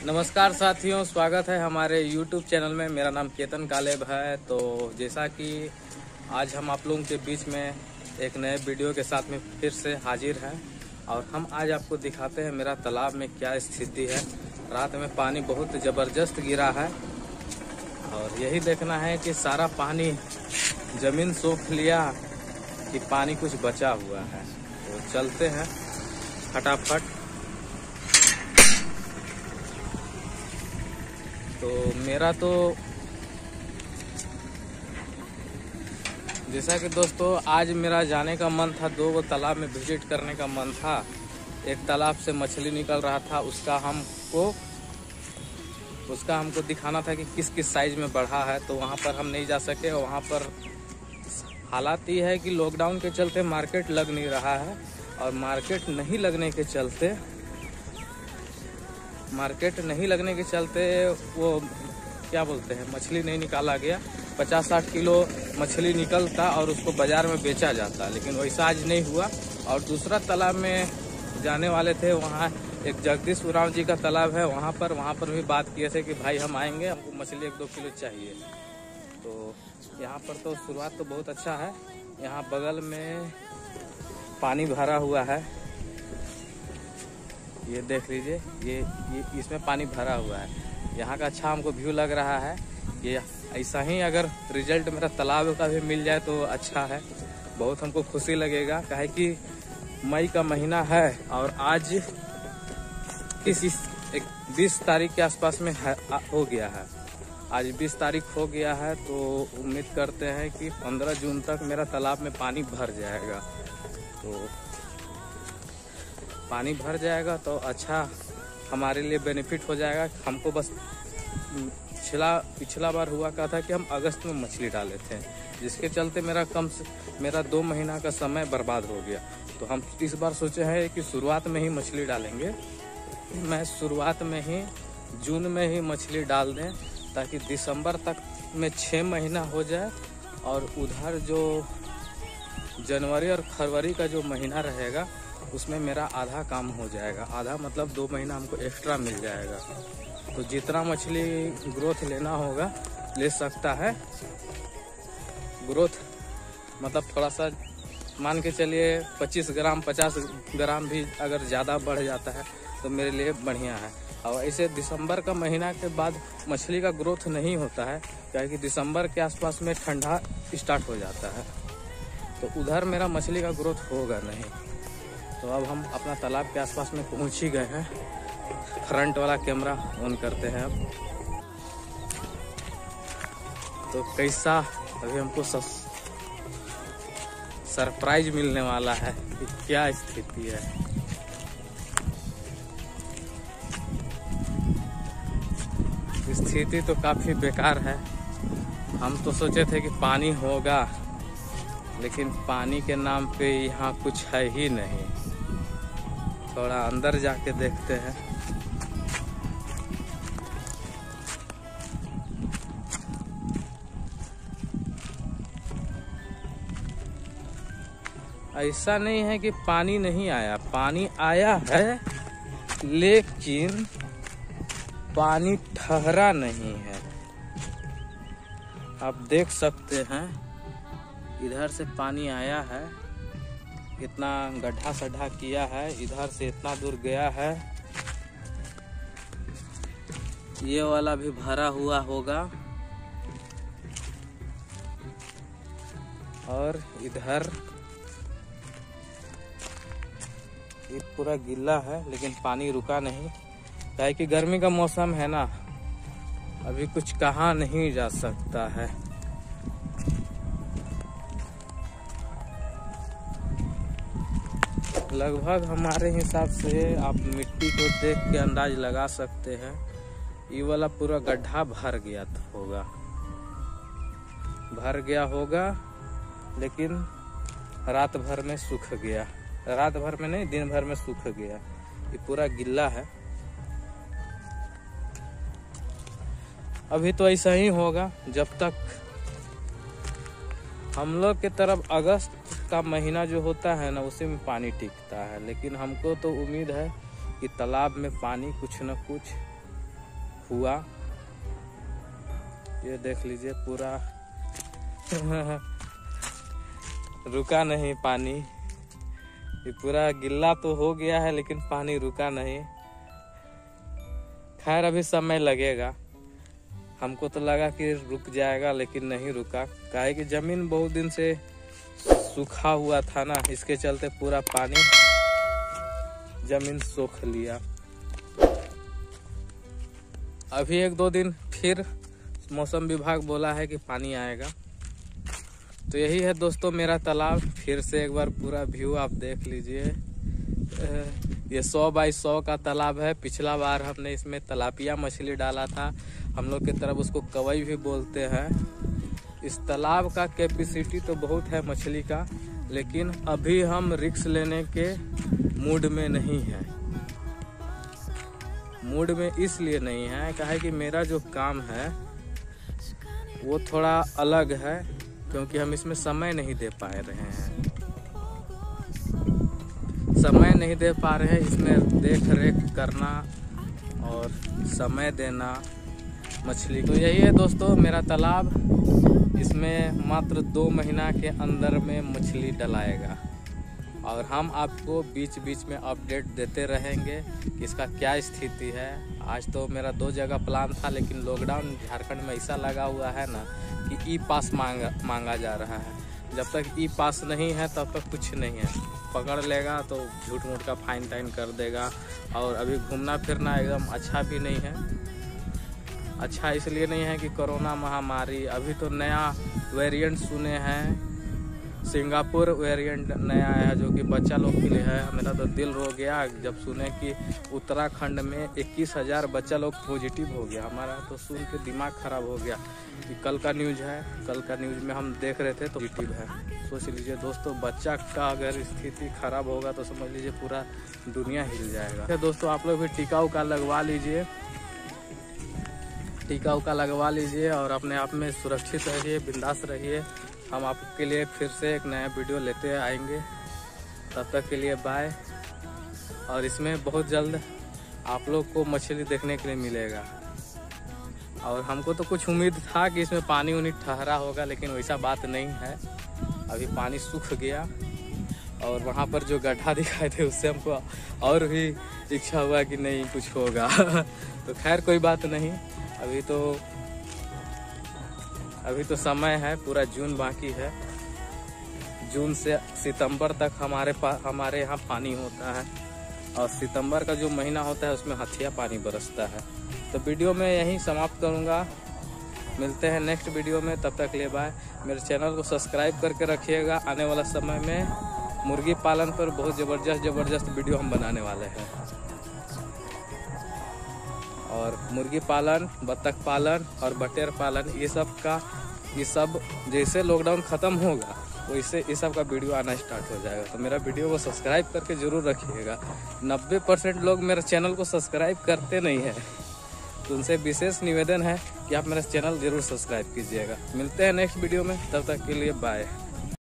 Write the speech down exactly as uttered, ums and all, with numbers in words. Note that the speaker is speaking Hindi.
नमस्कार साथियों, स्वागत है हमारे यूट्यूब चैनल में। मेरा नाम केतन कालेब है। तो जैसा कि आज हम आप लोगों के बीच में एक नए वीडियो के साथ में फिर से हाजिर हैं और हम आज आपको दिखाते हैं मेरा तालाब में क्या स्थिति है। रात में पानी बहुत ज़बरदस्त गिरा है और यही देखना है कि सारा पानी ज़मीन सोख लिया कि पानी कुछ बचा हुआ है। तो चलते हैं फटाफट। तो मेरा तो जैसा कि दोस्तों आज मेरा जाने का मन था, दो वो तालाब में विजिट करने का मन था। एक तालाब से मछली निकल रहा था, उसका हमको उसका हमको दिखाना था कि किस किस साइज में बढ़ा है। तो वहाँ पर हम नहीं जा सके। वहाँ पर हालात ये है कि लॉकडाउन के चलते मार्केट लग नहीं रहा है और मार्केट नहीं लगने के चलते मार्केट नहीं लगने के चलते वो क्या बोलते हैं मछली नहीं निकाला गया। पचास साठ किलो मछली निकलता और उसको बाजार में बेचा जाता, लेकिन वैसा आज नहीं हुआ। और दूसरा तालाब में जाने वाले थे, वहाँ एक जगदीश उरांव जी का तालाब है, वहाँ पर वहाँ पर भी बात किए थे कि भाई हम आएंगे, हमको मछली एक दो किलो चाहिए। तो यहाँ पर तो शुरुआत तो बहुत अच्छा है। यहाँ बगल में पानी भरा हुआ है, ये देख लीजिए, ये ये इसमें पानी भरा हुआ है। यहाँ का अच्छा हमको व्यू लग रहा है। ये ऐसा ही अगर रिजल्ट मेरा तालाब का भी मिल जाए तो अच्छा है, बहुत हमको खुशी लगेगा। काहे कि मई का महीना है और आज इस एक बीस तारीख के आसपास में है, आ, हो गया है। आज बीस तारीख हो गया है, तो उम्मीद करते हैं कि पंद्रह जून तक मेरा तालाब में पानी भर जाएगा। तो पानी भर जाएगा तो अच्छा हमारे लिए बेनिफिट हो जाएगा। हमको बस पिछला पिछला बार हुआ क्या था कि हम अगस्त में मछली डाले थे, जिसके चलते मेरा कम से मेरा दो महीना का समय बर्बाद हो गया। तो हम इस बार सोचे हैं कि शुरुआत में ही मछली डालेंगे। मैं शुरुआत में ही जून में ही मछली डाल दें ताकि दिसंबर तक में छः महीना हो जाए और उधर जो जनवरी और फरवरी का जो महीना रहेगा उसमें मेरा आधा काम हो जाएगा। आधा मतलब दो महीना हमको एक्स्ट्रा मिल जाएगा। तो जितना मछली ग्रोथ लेना होगा ले सकता है। ग्रोथ मतलब थोड़ा सा मान के चलिए पच्चीस ग्राम पचास ग्राम भी अगर ज़्यादा बढ़ जाता है तो मेरे लिए बढ़िया है। और ऐसे दिसंबर का महीना के बाद मछली का ग्रोथ नहीं होता है, क्योंकि दिसंबर के आसपास में ठंडा स्टार्ट हो जाता है, तो उधर मेरा मछली का ग्रोथ होगा नहीं। तो अब हम अपना तालाब के आसपास में पहुंच ही गए हैं। फ्रंट वाला कैमरा ऑन करते हैं अब। तो कैसा अभी हमको सरप्राइज मिलने वाला है कि क्या स्थिति है। स्थिति तो काफी बेकार है। हम तो सोचे थे कि पानी होगा, लेकिन पानी के नाम पे यहाँ कुछ है ही नहीं। थोड़ा अंदर जाके देखते हैं। ऐसा नहीं है कि पानी नहीं आया, पानी आया है, लेकिन पानी ठहरा नहीं है। आप देख सकते हैं इधर से पानी आया है, इतना गड्ढा सड्ढा किया है, इधर से इतना दूर गया है। ये वाला भी भरा हुआ होगा और इधर ये पूरा गिल्ला है, लेकिन पानी रुका नहीं। काहे कि गर्मी का मौसम है ना, अभी कुछ कहा नहीं जा सकता है। लगभग हमारे हिसाब से आप मिट्टी को देख के अंदाज लगा सकते हैं, ये वाला पूरा गड्ढा भर गया होगा भर गया होगा लेकिन रात भर में सूख गया। रात भर में नहीं, दिन भर में सूख गया। ये पूरा गिल्ला है। अभी तो ऐसा ही होगा जब तक हम लोग के तरफ अगस्त का महीना जो होता है ना, उसी में पानी टिकता है। लेकिन हमको तो उम्मीद है कि तालाब में पानी कुछ न कुछ हुआ। ये देख लीजिए पूरा रुका नहीं पानी, ये पूरा गिल्ला तो हो गया है लेकिन पानी रुका नहीं। खैर अभी समय लगेगा, हमको तो लगा कि रुक जाएगा लेकिन नहीं रुका। काहे कि जमीन बहुत दिन से सूखा हुआ था ना, इसके चलते पूरा पानी जमीन सोख लिया। अभी एक दो दिन फिर मौसम विभाग बोला है कि पानी आएगा। तो यही है दोस्तों मेरा तालाब। फिर से एक बार पूरा व्यू आप देख लीजिए। ये सौ बाई सौ का तालाब है। पिछला बार हमने इसमें तलापिया मछली डाला था, हम लोग की तरफ उसको कवई भी बोलते हैं। इस तालाब का कैपेसिटी तो बहुत है मछली का, लेकिन अभी हम रिस्क लेने के मूड में नहीं है। मूड में इसलिए नहीं है काहे कि मेरा जो काम है वो थोड़ा अलग है, क्योंकि हम इसमें समय नहीं दे पा रहे हैं। समय नहीं दे पा रहे हैं इसमें देख रेख करना और समय देना मछली। तो यही है दोस्तों मेरा तालाब। इसमें मात्र दो महीना के अंदर में मछली डलाएगा और हम आपको बीच बीच में अपडेट देते रहेंगे कि इसका क्या स्थिति है। आज तो मेरा दो जगह प्लान था, लेकिन लॉकडाउन झारखंड में ऐसा लगा हुआ है ना कि ई पास मांगा मांगा जा रहा है। जब तक ई पास नहीं है तब तक कुछ नहीं है। पकड़ लेगा तो झूठ मूठ का फाइन टाइन कर देगा। और अभी घूमना फिरना एकदम अच्छा भी नहीं है। अच्छा इसलिए नहीं है कि कोरोना महामारी, अभी तो नया वेरिएंट सुने हैं, सिंगापुर वेरिएंट नया है जो कि बच्चा लोग के लिए है। मेरा तो दिल रो गया जब सुने कि उत्तराखंड में इक्कीस हजार बच्चा लोग पॉजिटिव हो गया। हमारा तो सुन के दिमाग खराब हो गया कि कल का न्यूज है, कल का न्यूज में हम देख रहे थे तो पॉजिटिव है। सोच लीजिए दोस्तों, बच्चा का अगर स्थिति खराब होगा तो समझ लीजिए पूरा दुनिया हिल जाएगा। तो दोस्तों आप लोग भी टीका उका लगवा लीजिए, टीका उका लगवा लीजिए और अपने आप में सुरक्षित रहिए, बिंदास रहिए। हम आपके लिए फिर से एक नया वीडियो लेते आएंगे। तब तक के लिए बाय। और इसमें बहुत जल्द आप लोग को मछली देखने के लिए मिलेगा। और हमको तो कुछ उम्मीद था कि इसमें पानी उनी ठहरा होगा, लेकिन वैसा बात नहीं है। अभी पानी सूख गया और वहाँ पर जो गड्ढा दिखाए थे उससे हमको और भी इच्छा हुआ कि नहीं कुछ होगा। तो खैर कोई बात नहीं, अभी तो अभी तो समय है, पूरा जून बाकी है। जून से सितंबर तक हमारे पास हमारे यहाँ पानी होता है और सितंबर का जो महीना होता है उसमें हथिया पानी बरसता है। तो वीडियो में यहीं समाप्त करूँगा, मिलते हैं नेक्स्ट वीडियो में। तब तक ले बाय। मेरे चैनल को सब्सक्राइब करके रखिएगा। आने वाला समय में मुर्गी पालन पर बहुत ज़बरदस्त ज़बरदस्त वीडियो हम बनाने वाले हैं। और मुर्गी पालन, बत्तख पालन और बटेर पालन, ये सब का ये सब जैसे लॉकडाउन ख़त्म होगा वैसे ये सब का वीडियो आना स्टार्ट हो जाएगा। तो मेरा वीडियो को सब्सक्राइब करके ज़रूर रखिएगा। नब्बे परसेंट लोग मेरे चैनल को सब्सक्राइब करते नहीं हैं, तो उनसे विशेष निवेदन है कि आप मेरा चैनल ज़रूर सब्सक्राइब कीजिएगा। मिलते हैं नेक्स्ट वीडियो में, तब तक के लिए बाय।